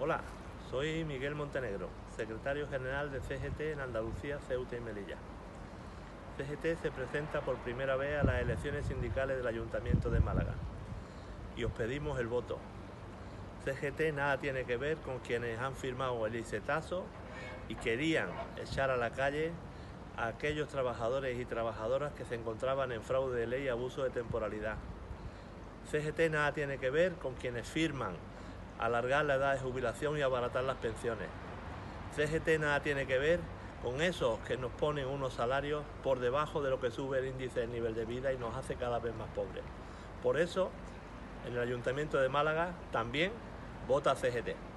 Hola, soy Miguel Montenegro, secretario general de CGT en Andalucía, Ceuta y Melilla. CGT se presenta por primera vez a las elecciones sindicales del Ayuntamiento de Málaga y os pedimos el voto. CGT nada tiene que ver con quienes han firmado el licitazo y querían echar a la calle a aquellos trabajadores y trabajadoras que se encontraban en fraude de ley y abuso de temporalidad. CGT nada tiene que ver con quienes firman alargar la edad de jubilación y abaratar las pensiones. CGT nada tiene que ver con esos que nos ponen unos salarios por debajo de lo que sube el índice del nivel de vida y nos hace cada vez más pobres. Por eso, en el Ayuntamiento de Málaga también vota CGT.